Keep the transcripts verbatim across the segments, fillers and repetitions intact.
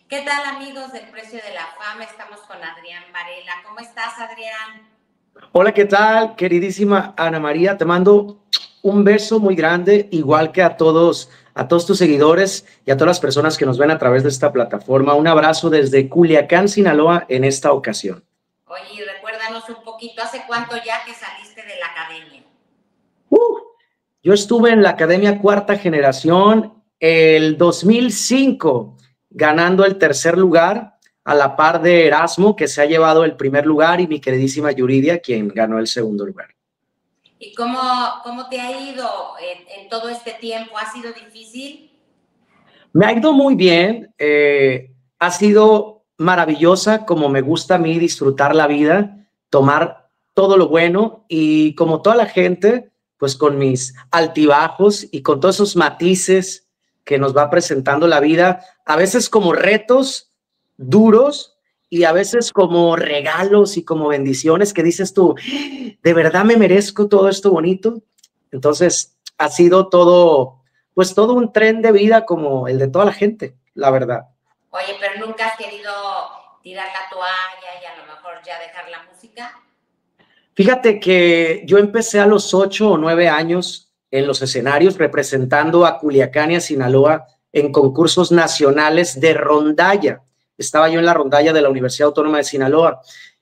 ¿Qué tal, amigos del Precio de la Fama? Estamos con Adrián Varela. ¿Cómo estás, Adrián? Hola, ¿qué tal, queridísima Ana María? Te mando un beso muy grande, igual que a todos, a todos tus seguidores y a todas las personas que nos ven a través de esta plataforma. Un abrazo desde Culiacán, Sinaloa, en esta ocasión. Oye, recuérdanos un poquito, ¿hace cuánto ya que saliste de la academia? Uh, yo estuve en la Academia Cuarta Generación el dos mil cinco, ganando el tercer lugar, a la par de Erasmo, que se ha llevado el primer lugar, y mi queridísima Yuridia, quien ganó el segundo lugar. ¿Y cómo, cómo te ha ido en, en todo este tiempo? ¿Ha sido difícil? Me ha ido muy bien, eh, ha sido maravillosa, como me gusta a mí disfrutar la vida, tomar todo lo bueno, y como toda la gente, pues con mis altibajos y con todos esos matices que nos va presentando la vida, a veces como retos duros y a veces como regalos y como bendiciones que dices tú, ¿de verdad me merezco todo esto bonito? Entonces ha sido todo, pues todo un tren de vida como el de toda la gente, la verdad. Oye, pero nunca has querido tirar la toalla y a lo mejor ya dejar la música. Fíjate que yo empecé a los ocho o nueve años en los escenarios representando a Culiacán y a Sinaloa en concursos nacionales de rondalla. Estaba yo en la rondalla de la Universidad Autónoma de Sinaloa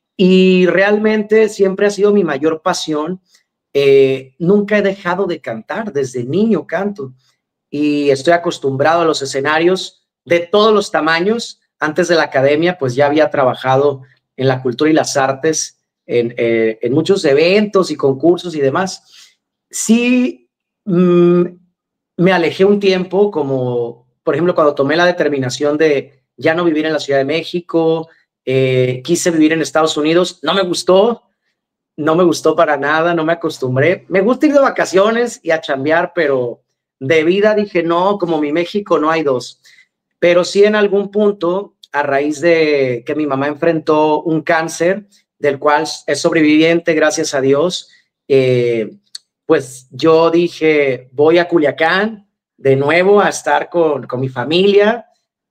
y realmente siempre ha sido mi mayor pasión. Eh, nunca he dejado de cantar, desde niño canto y estoy acostumbrado a los escenarios de todos los tamaños. Antes de la academia, pues ya había trabajado en la cultura y las artes, en, eh, en muchos eventos y concursos y demás. Sí, mmm, me alejé un tiempo, como por ejemplo cuando tomé la determinación de ya no vivir en la Ciudad de México, eh, quise vivir en Estados Unidos, no me gustó, no me gustó para nada, no me acostumbré. Me gusta ir de vacaciones y a chambear, pero de vida dije, no, como mi México no hay dos. Pero sí en algún punto, a raíz de que mi mamá enfrentó un cáncer, del cual es sobreviviente, gracias a Dios, eh, pues yo dije, voy a Culiacán de nuevo a estar con, con mi familia,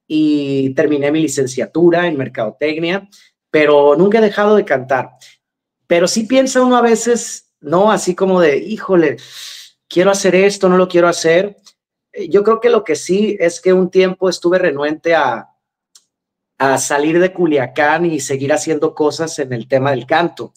y terminé mi licenciatura en mercadotecnia, pero nunca he dejado de cantar. Pero sí piensa uno a veces, ¿no? Así como de, híjole, quiero hacer esto, no lo quiero hacer. Yo creo que lo que sí es que un tiempo estuve renuente a, a salir de Culiacán y seguir haciendo cosas en el tema del canto.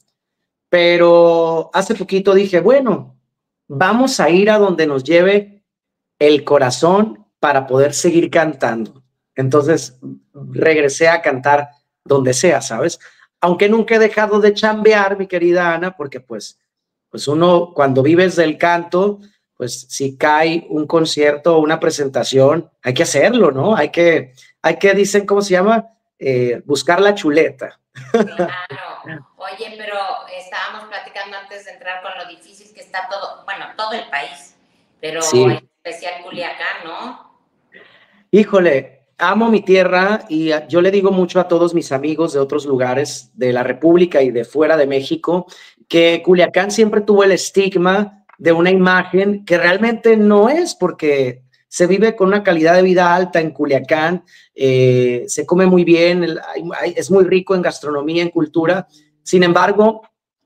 Pero hace poquito dije, bueno, vamos a ir a donde nos lleve el corazón para poder seguir cantando. Entonces regresé a cantar donde sea, ¿sabes? Aunque nunca he dejado de chambear, mi querida Ana, porque pues, pues uno cuando vives del canto, pues si cae un concierto o una presentación, hay que hacerlo, ¿no? Hay que, hay que dicen, ¿cómo se llama? Eh, buscar la chuleta. Claro. Oye, pero estábamos platicando antes de entrar con lo difícil que está todo, bueno, todo el país, pero en Sí. especial Culiacán, ¿no? Híjole, amo mi tierra y yo le digo mucho a todos mis amigos de otros lugares de la República y de fuera de México que Culiacán siempre tuvo el estigma de una imagen que realmente no es, porque se vive con una calidad de vida alta en Culiacán, eh, se come muy bien, el, hay, hay, es muy rico en gastronomía, en cultura. Sin embargo,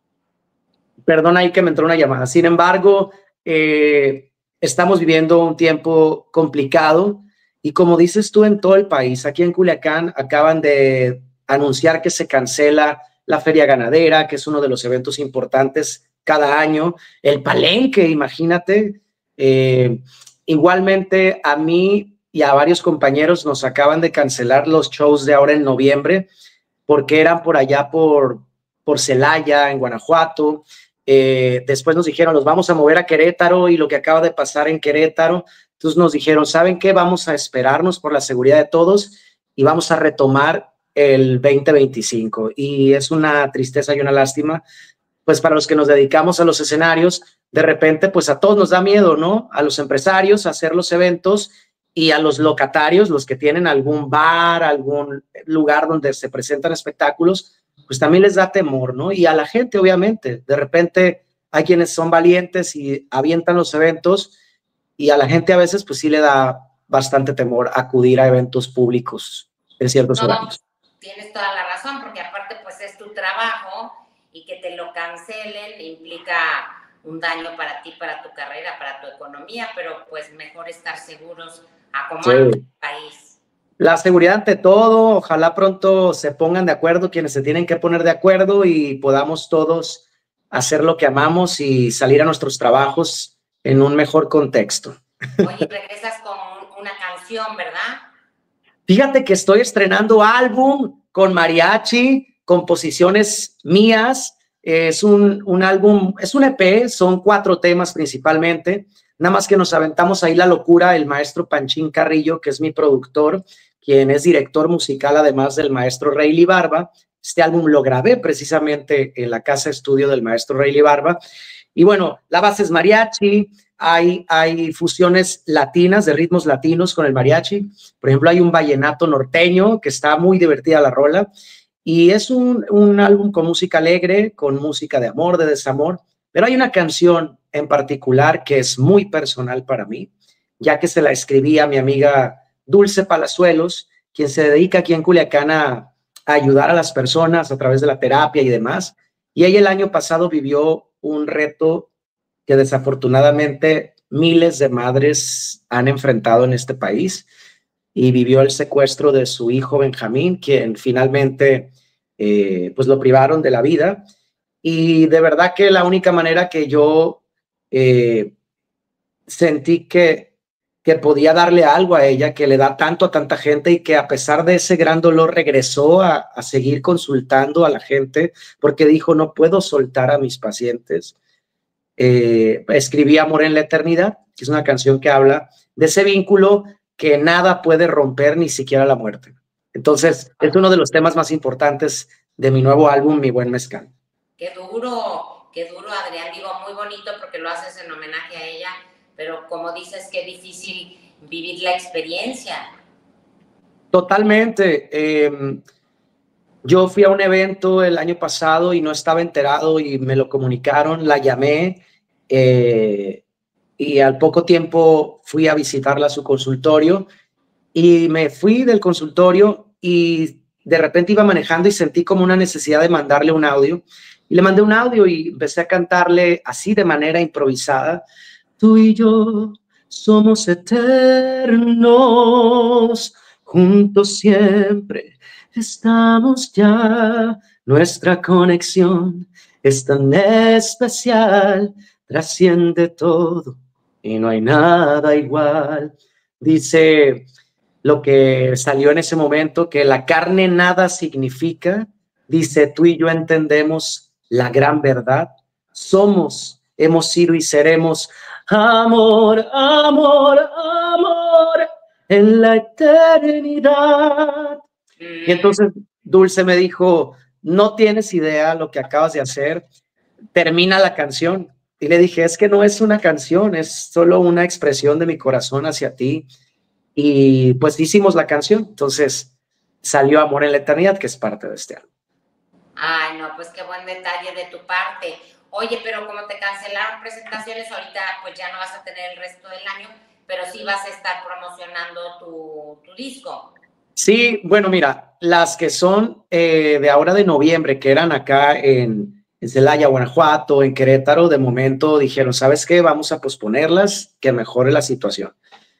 perdón ahí que me entró una llamada, sin embargo, eh, estamos viviendo un tiempo complicado. Y como dices tú, en todo el país, aquí en Culiacán acaban de anunciar que se cancela la Feria Ganadera, que es uno de los eventos importantes cada año. El Palenque, imagínate. Eh, igualmente a mí y a varios compañeros nos acaban de cancelar los shows de ahora en noviembre, porque eran por allá por, por Celaya, en Guanajuato. Eh, después nos dijeron, los vamos a mover a Querétaro, y lo que acaba de pasar en Querétaro. Entonces nos dijeron, ¿saben qué? Vamos a esperarnos por la seguridad de todos y vamos a retomar el veinte veinticinco. Y es una tristeza y una lástima, pues para los que nos dedicamos a los escenarios, de repente, pues a todos nos da miedo, ¿no? A los empresarios a hacer los eventos, y a los locatarios, los que tienen algún bar, algún lugar donde se presentan espectáculos, pues también les da temor, ¿no? Y a la gente, obviamente, de repente hay quienes son valientes y avientan los eventos, y a la gente a veces pues sí le da bastante temor acudir a eventos públicos. en ciertos No, horarios. tienes toda la razón, porque aparte pues es tu trabajo y que te lo cancelen implica un daño para ti, para tu carrera, para tu economía, pero pues mejor estar seguros a cómo Sí. anda el país. La seguridad ante todo, ojalá pronto se pongan de acuerdo quienes se tienen que poner de acuerdo y podamos todos hacer lo que amamos y salir a nuestros trabajos en un mejor contexto. Oye, regresas con una canción, ¿verdad? Fíjate que estoy estrenando álbum con mariachi, composiciones mías. Es un, un álbum, es un E P, son cuatro temas principalmente. Nada más que nos aventamos ahí la locura, el maestro Panchín Carrillo, que es mi productor, quien es director musical, además del maestro Rayleigh Barba. Este álbum lo grabé precisamente en la casa estudio del maestro Rayleigh Barba. Y bueno, la base es mariachi, hay, hay fusiones latinas, de ritmos latinos con el mariachi. Por ejemplo, hay un vallenato norteño que está muy divertida la rola. Y es un, un álbum con música alegre, con música de amor, de desamor. Pero hay una canción en particular que es muy personal para mí, ya que se la escribí a mi amiga Dulce Palazuelos, quien se dedica aquí en Culiacán a, a ayudar a las personas a través de la terapia y demás. Y ella el año pasado vivió un reto que desafortunadamente miles de madres han enfrentado en este país, y vivió el secuestro de su hijo Benjamín, quien finalmente eh, pues lo privaron de la vida. Y de verdad que la única manera que yo eh, sentí que, que podía darle algo a ella, que le da tanto a tanta gente y que a pesar de ese gran dolor regresó a, a seguir consultando a la gente porque dijo, no puedo soltar a mis pacientes. Eh, escribí Amor en la Eternidad, que es una canción que habla de ese vínculo que nada puede romper, ni siquiera la muerte. Entonces, es uno de los temas más importantes de mi nuevo álbum, Mi Buen Mezcal. Qué duro, qué duro, Adrián. Digo, muy bonito porque lo haces en homenaje a ella, pero como dices, qué difícil vivir la experiencia. Totalmente. Eh, yo fui a un evento el año pasado y no estaba enterado y me lo comunicaron, la llamé eh, y al poco tiempo fui a visitarla a su consultorio y me fui del consultorio y de repente iba manejando y sentí como una necesidad de mandarle un audio. Y le mandé un audio y empecé a cantarle así de manera improvisada. Tú y yo somos eternos, juntos siempre estamos ya. Nuestra conexión es tan especial, trasciende todo y no hay nada igual. Dice lo que salió en ese momento, que la carne nada significa. Dice, tú y yo entendemos la gran verdad. Somos, hemos sido y seremos amor, amor, amor en la eternidad. Y entonces Dulce me dijo, no tienes idea lo que acabas de hacer, termina la canción. Y le dije, es que no es una canción, es solo una expresión de mi corazón hacia ti. Y pues hicimos la canción, entonces salió Amor en la Eternidad, que es parte de este álbum. Ay, no, pues qué buen detalle de tu parte. Oye, pero como te cancelaron presentaciones, ahorita pues ya no vas a tener el resto del año, pero sí vas a estar promocionando tu, tu disco. Sí, bueno, mira, las que son eh, de ahora de noviembre, que eran acá en, en Celaya, Guanajuato, en Querétaro, de momento dijeron, ¿sabes qué? Vamos a posponerlas, que mejore la situación.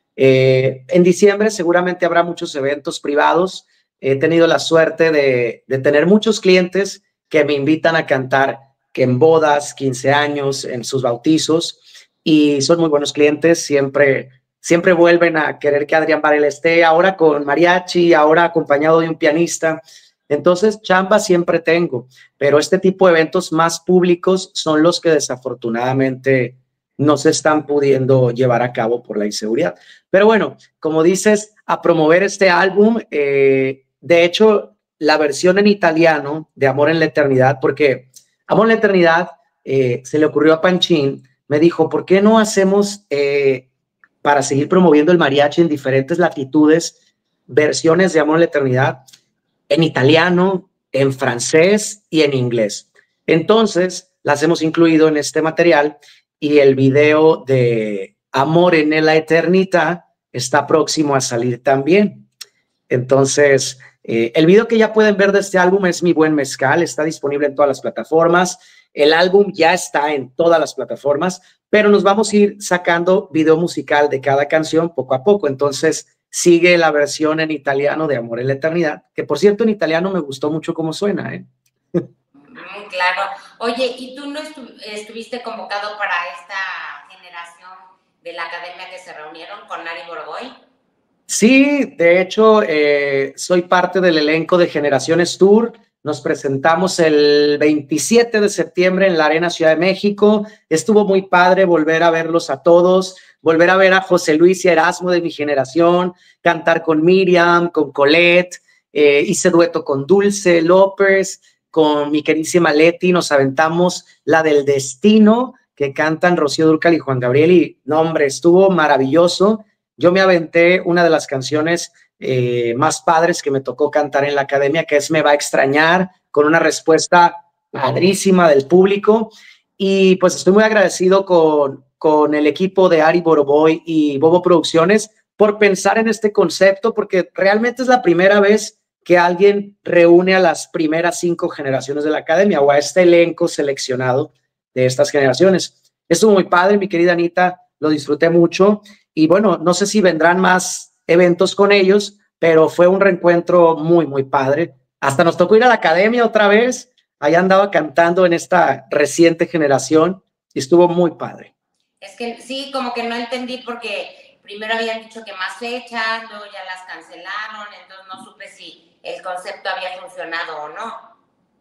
Eh, en diciembre seguramente habrá muchos eventos privados. He tenido la suerte de, de tener muchos clientes que me invitan a cantar, que en bodas, quince años, en sus bautizos, y son muy buenos clientes, siempre, siempre vuelven a querer que Adrián Varela esté, ahora con mariachi, ahora acompañado de un pianista. Entonces, chamba siempre tengo, pero este tipo de eventos más públicos son los que desafortunadamente no se están pudiendo llevar a cabo por la inseguridad. Pero bueno, como dices, a promover este álbum, eh, de hecho, la versión en italiano de Amor en la Eternidad, porque Amor en la Eternidad eh, se le ocurrió a Panchín, me dijo, ¿por qué no hacemos, eh, para seguir promoviendo el mariachi en diferentes latitudes, versiones de Amor en la Eternidad en italiano, en francés y en inglés? Entonces, las hemos incluido en este material y el video de Amor en la Eternidad está próximo a salir también. Entonces, eh, el video que ya pueden ver de este álbum es Mi Buen Mezcal, está disponible en todas las plataformas. El álbum ya está en todas las plataformas, pero nos vamos a ir sacando video musical de cada canción poco a poco. Entonces, sigue la versión en italiano de Amor en la Eternidad, que por cierto en italiano me gustó mucho cómo suena, ¿eh? Mm, claro. Oye, ¿y tú no estu estuviste convocado para esta generación de la academia que se reunieron con Ari Boroboy? Sí, de hecho, eh, soy parte del elenco de Generaciones Tour. Nos presentamos el veintisiete de septiembre en la Arena Ciudad de México. Estuvo muy padre volver a verlos a todos, volver a ver a José Luis y Erasmo de mi generación, cantar con Miriam, con Colette, eh, hice dueto con Dulce López, con mi queridísima Leti, nos aventamos la del Destino, que cantan Rocío Dúrcal y Juan Gabriel, y no, hombre, estuvo maravilloso. Yo me aventé una de las canciones eh, más padres que me tocó cantar en la academia, que es Me va a extrañar, con una respuesta padrísima del público. Y pues estoy muy agradecido con, con el equipo de Ari Boroboy y Bobo Producciones por pensar en este concepto, porque realmente es la primera vez que alguien reúne a las primeras cinco generaciones de la academia o a este elenco seleccionado de estas generaciones. Estuvo muy padre, mi querida Anita, lo disfruté mucho. Y bueno, no sé si vendrán más eventos con ellos, pero fue un reencuentro muy, muy padre. Hasta nos tocó ir a la academia otra vez. Allá andaba cantando en esta reciente generación y estuvo muy padre. Es que sí, como que no entendí porque primero habían dicho que más fechas, luego ya las cancelaron, entonces no supe si el concepto había funcionado o no.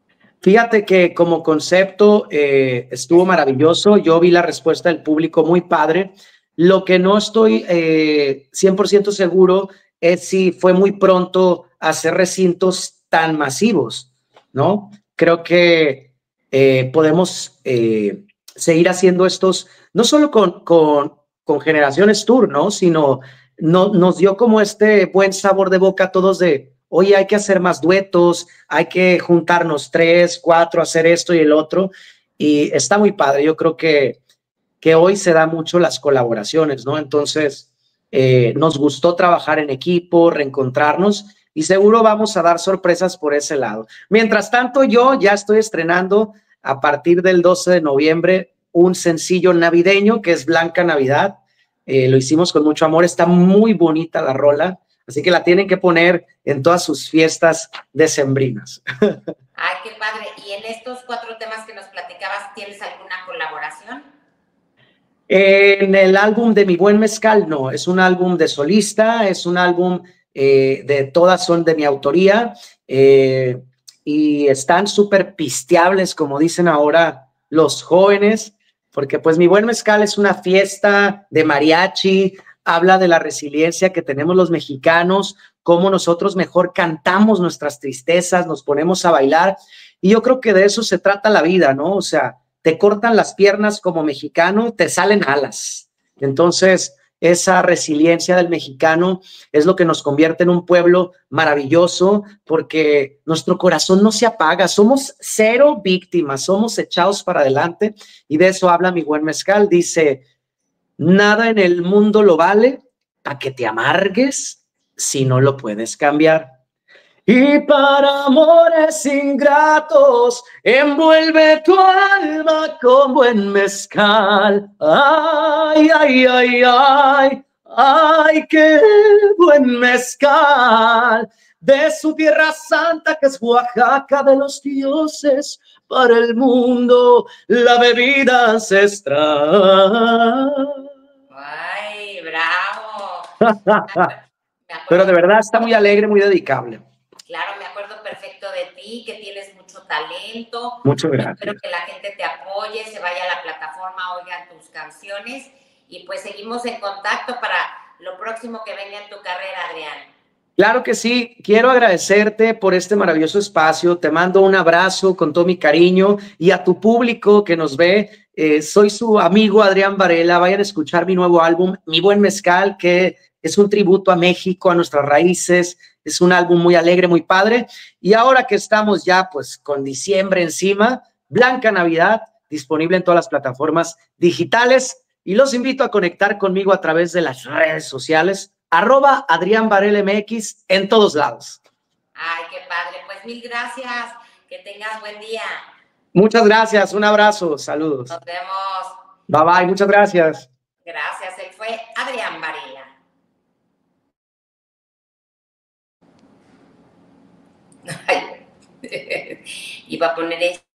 Fíjate que como concepto eh, estuvo maravilloso. Yo vi la respuesta del público muy padre. Lo que no estoy eh, cien por ciento seguro es si fue muy pronto hacer recintos tan masivos, ¿no? Creo que eh, podemos eh, seguir haciendo estos, no solo con, con, con Generaciones Tour, ¿no? Sino no, nos dio como este buen sabor de boca a todos de, oye, hay que hacer más duetos, hay que juntarnos tres, cuatro, hacer esto y el otro. Y está muy padre. Yo creo que que hoy se da mucho las colaboraciones, ¿no? Entonces, eh, nos gustó trabajar en equipo, reencontrarnos y seguro vamos a dar sorpresas por ese lado. Mientras tanto, yo ya estoy estrenando a partir del doce de noviembre un sencillo navideño que es Blanca Navidad. Eh, lo hicimos con mucho amor, está muy bonita la rola, así que la tienen que poner en todas sus fiestas decembrinas. Ay, qué padre. ¿Y en estos cuatro temas que nos platicabas, tienes alguna colaboración? En el álbum de Mi Buen Mezcal, no, es un álbum de solista, es un álbum eh, de todas son de mi autoría eh, y están súper pisteables, como dicen ahora los jóvenes, porque pues Mi Buen Mezcal es una fiesta de mariachi, habla de la resiliencia que tenemos los mexicanos, cómo nosotros mejor cantamos nuestras tristezas, nos ponemos a bailar, y yo creo que de eso se trata la vida, ¿no? O sea, te cortan las piernas como mexicano, te salen alas. Entonces, esa resiliencia del mexicano es lo que nos convierte en un pueblo maravilloso, porque nuestro corazón no se apaga, somos cero víctimas, somos echados para adelante, y de eso habla Mi Buen Mezcal. Dice, nada en el mundo lo vale para que te amargues si no lo puedes cambiar. Y para amores ingratos, envuelve tu alma con buen mezcal. Ay, ay, ay, ay, ay, qué buen mezcal. De su tierra santa que es Oaxaca de los dioses, para el mundo la bebida ancestral. Ay, bravo. Pero de verdad está muy alegre, muy dedicable. Claro, me acuerdo perfecto de ti, que tienes mucho talento. Muchas gracias. Espero que la gente te apoye, se vaya a la plataforma, oiga tus canciones y pues seguimos en contacto para lo próximo que venga en tu carrera, Adrián. Claro que sí, quiero agradecerte por este maravilloso espacio, te mando un abrazo con todo mi cariño y a tu público que nos ve, eh, soy su amigo Adrián Varela, vayan a escuchar mi nuevo álbum, Mi Buen Mezcal, que es un tributo a México, a nuestras raíces, es un álbum muy alegre, muy padre, y ahora que estamos ya pues con diciembre encima, Blanca Navidad, disponible en todas las plataformas digitales, y los invito a conectar conmigo a través de las redes sociales, arroba Adrián Varela M X en todos lados. Ay, qué padre. Pues mil gracias. Que tengas buen día. Muchas gracias. Un abrazo. Saludos. Nos vemos. Bye bye. Muchas gracias. Gracias. Él fue Adrián Varela. Ay. Iba a poner esto.